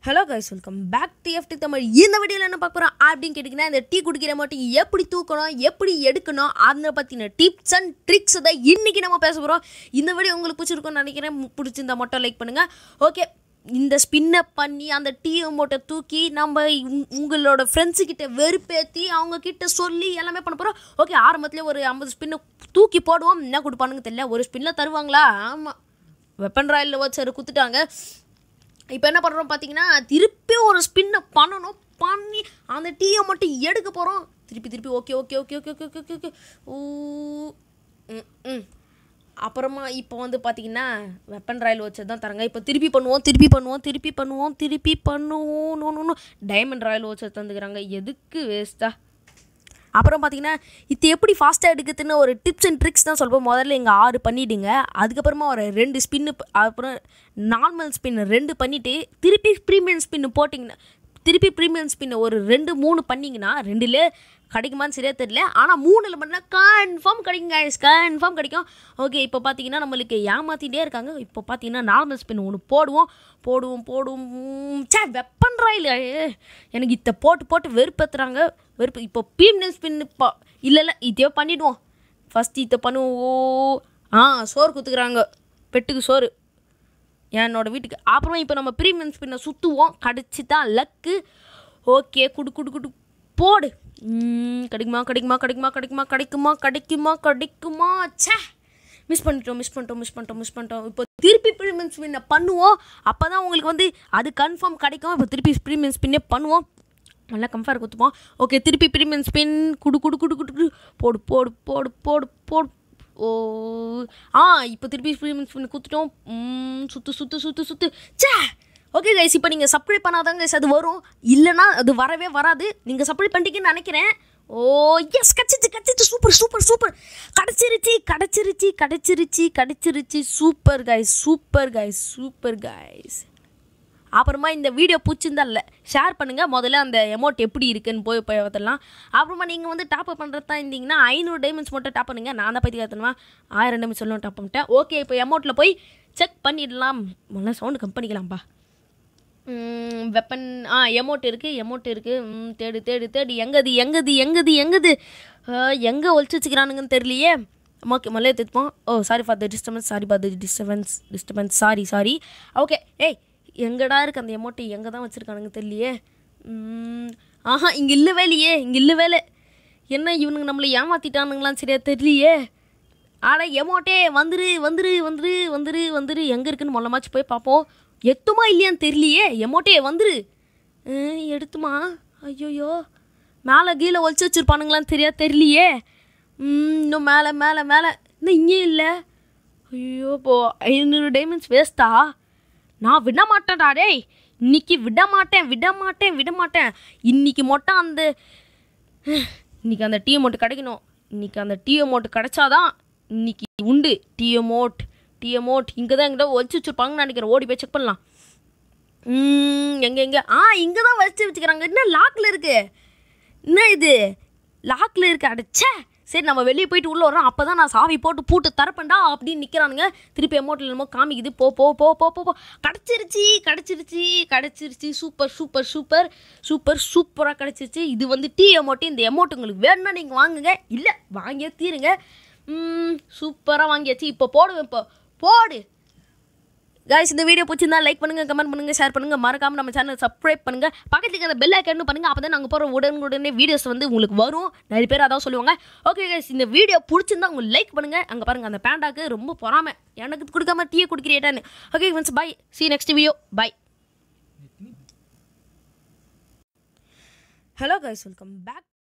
Hello guys, welcome back to FT Tamil. இந்த வீடியோல என்ன பார்க்க போறோம் அப்படினு கேட்டிங்கனா இந்த டீ குடிக்கிற மாட்டி எப்படி தூக்கணும் எப்படி எடுக்கணும் அத பத்தின டிப்ஸ் அண்ட் ட்ரிக்ஸ் தான் இன்னைக்கு நம்ம பேச போறோம். இந்த வீடியோ உங்களுக்கு பிடிச்சிருக்கும்னு நினைக்கிறேன். பிடிச்சிருந்தா மட்டும் லைக் பண்ணுங்க. ஓகே, இந்த ஸ்பின் அப் பண்ணி அந்த டீ மோட்டை தூக்கி நம்ம உங்களோட ஃப்ரெண்ட்ஸ் கிட்ட வெறுப்பேத்தி அவங்க கிட்ட சொல்லி எல்லாமே பண்ண போறோம். ஓகே, ஆரம்பத்திலே ஒரு 50 ஸ்பின் தூக்கி போடுவோம். என்ன கொடுப்பானுங்க தெரியல. ஒரு ஸ்பின்ல தருவாங்களா? ஆமா, வெப்பன் ராயல்ல வச்சு குத்துட்டாங்க. இப்போ என்ன பண்ணுறோம் பார்த்தீங்கன்னா, திருப்பி ஒரு ஸ்பின்னை பண்ணணும். பண்ணி அந்த டீயை மட்டும் எடுக்க போகிறோம். திருப்பி ஓகே. அப்புறமா இப்போ வந்து பார்த்தீங்கன்னா வெப்பன் ராயல் வச்சு தான் தராங்க. இப்போ திருப்பி பண்ணுவோம். டைமண்ட் ராயல் வச்சு தந்துக்கிறாங்க. எதுக்கு வேஸ்ட்டா? அப்புறம் பார்த்தீங்கன்னா இது எப்படி ஃபாஸ்ட்டாக எடுக்கிறதுன்னு ஒரு டிப்ஸ் அண்ட் ட்ரிக்ஸ் தான் சொல்லுவோம். முதல்ல இங்கே 6 பண்ணிவிடுங்க. அதுக்கப்புறமா ஒரு 2 ஸ்பின்னு, அப்புறம் நார்மல் ஸ்பின் 2 பண்ணிவிட்டு திருப்பி ப்ரீமியம் ஸ்பின்னு போட்டிங்கன்னா, திருப்பி ப்ரீமியம் ஸ்பின்னை ஒரு 2-3 பண்ணிங்கன்னா 2லே கிடைக்குமான்னு சரியாக தெரியல. ஆனால் 3ல் பண்ணால் கன்ஃபார்ம் கிடைக்குங்க. கன்ஃபார்ம் கிடைக்கும். ஓகே, இப்போ பார்த்தீங்கன்னா நம்மளுக்கு ஏமாற்றிட்டே இருக்காங்க. இப்போ பார்த்தீங்கன்னா நார்மல் ஸ்பின் ஒன்று போடுவோம். வெப்பன் ராயில் எனக்கு இதை போட்டு வெறுப்பேற்றுறாங்க. இப்போ ப்ரீமியம் ஸ்பின் இல்லை இதே பண்ணிவிடுவோம். ஃபஸ்ட் இதை பண்ணுவோம். சோறு குத்துக்கிறாங்க, பெட்டுக்கு சோறு என்னோடய வீட்டுக்கு. அப்புறம் இப்போ நம்ம ப்ரீமியம் ஸ்பின்னை சுற்றுவோம். கிடச்சி தான் லக்கு. ஓகே, குடு போடு. கிடைக்குமா? சே, மிஸ் பண்ணிட்டோம். இப்போ திருப்பி ப்ரீமியம் ஸ்பின்னை பண்ணுவோம். அப்போ தான் உங்களுக்கு வந்து அது கன்ஃபார்ம் கிடைக்கும். இப்போ திருப்பி ப்ரீமியம் ஸ்பின்னே பண்ணுவோம். நல்லா கம்ஃபர்ட் குத்துப்போம். ஓகே, திருப்பி ப்ரீமியம் ஸ்பின் குடு போடு. இப்போ திருப்பி ப்ரீமியம் ஸ்பின் குத்துட்டோம். சுத்து. சே, ஓகே கைஸ், இப்போ நீங்கள் சப்ஸ்கிரைப் பண்ணாதாங்க கைஸ் அது வரும். இல்லைனா அது வரவே வராது. நீங்கள் சப்ஸ்கிரைப் பண்ணிட்டீங்கன்னு நினைக்கிறேன். எஸ், கிடச்சிருச்சு. சூப்பர். கிடச்சிருச்சு. Super guys. அப்புறமா இந்த வீடியோ பிடிச்சிருந்தா இல்லை ஷேர் பண்ணுங்கள். முதல்ல அந்த எமௌண்ட் எப்படி இருக்குன்னு போய் பார்த்துடலாம். அப்புறமா நீங்கள் வந்து டாப் அப் பண்ணுறது தான் இருந்தீங்கன்னா 500 டைமண்ட்ஸ் மட்டும் டாப் பண்ணுங்கள். நான் தான் பற்றி கற்றுணுமா 1000 டைமண்ட்ஸ் சொல்லணும் டாப் பண்ணிட்டேன். ஓகே, இப்போ எமௌண்ட்டில் போய் செக் பண்ணிடலாம். முதல்ல சவுண்டு கம் பண்ணிக்கலாம்ப்பா. வெப்பன் எமௌண்ட் இருக்குது. தேடு. எங்கது எங்கே ஒழிச்சு வச்சுக்கிறானுங்கன்னு தெரியலையே. ஓகே, மல்லையே தேத்துப்போம். Sorry for the disturbance. Sorry. Okay, எங்கடா இருக்குது அந்த எமௌண்ட்டு? எங்கே தான் வச்சுருக்கானுங்க தெரியலையே. இங்கே இல்லை வேலை. என்ன இவனுங்க நம்மளை ஏமாற்றிட்டானுங்களான்னு சரியா தெரியலையே. ஆனால் எமௌண்ட்டே வந்துரு. எங்கே இருக்குன்னு மொல்லமாச்சு போய் பார்ப்போம். எத்துமா இல்லையான்னு தெரியலையே. எமௌண்ட்டே வந்துரு. எடுத்துமா? ஐயோயோ, மேலே கீழே ஒழிச்சு வச்சுருப்பானுங்களான்னு தெரியலையே. இன்னும் மேலே இன்னும் இங்கே இல்லை. ஐயோ, இப்போ 500 டைமண்ட்ஸ் வேஸ்ட்டா? நான் விட மாட்டேன்டா டேய். இன்னைக்கு விட மாட்டேன். இன்னைக்கு மட்டும் இன்னைக்கு அந்த டீ அமௌண்ட் கிடைக்கணும். இன்னைக்கு அந்த டீ அமௌண்ட் கிடைச்சாதான் இன்னைக்கு உண்டு. டீ அமௌண்ட் இங்கே தான் எங்கிட்ட வச்சு வச்சுருப்பாங்கன்னு நினைக்கிறேன். ஓடி போய் செக் பண்ணலாம். எங்கே இங்கே தான் வச்சுக்கிறாங்க. என்ன லாக்கில் இருக்குது? என்ன இது லாக்கில் இருக்குது? அடைச்சே. சரி, நம்ம வெளியே போயிட்டு உள்ளே வரோம். அப்போ தான் நான் சாவி போட்டு பூட்டு தரப்பேன்டா அப்படின்னு நிற்கிறானுங்க. திருப்பி அமௌண்ட்டில் என்னமோ காமிக்குது. போ. கிடச்சிருச்சு. சூப்பராக கிடச்சிருச்சு. இது வந்து டீ அமௌண்ட்டு. இந்த அமௌண்ட் உங்களுக்கு வேணும்னா நீங்கள் வாங்குங்க. இல்லை வாங்கியே தீருங்க. சூப்பராக வாங்கியாச்சு. இப்போ போடுவேன். போடு கைஸ். இந்த வீடியோ பிடிச்சிருந்தா லைக் பண்ணுங்கள், கமெண்ட் பண்ணுங்கள், ஷேர் பண்ணுங்கள். மறக்காமல் நம்ம சேனல் சப்ஸ்கிரைப் பண்ணுங்கள். பக்கத்துக்கு அந்த பெல் ஐக்கான் பண்ணுங்கள். அப்போ தான் நாங்கள் போகிற உடனே வீடியோஸ் வந்து உங்களுக்கு வரும். நிறைய பேர் அதான் சொல்லுவாங்க. ஓகே கைஸ், இந்த வீடியோ பிடிச்சிருந்தா உங்களுக்கு லைக் பண்ணுங்கள். அங்கே பாருங்கள், அந்த பேண்டாக்கு ரொம்ப பொறாமை. எனக்கு கொடுக்காம டீயை குடிக்கிறேட்டான்னு. Okay friends, bye. See you next video. Bye. Hello guys, welcome back.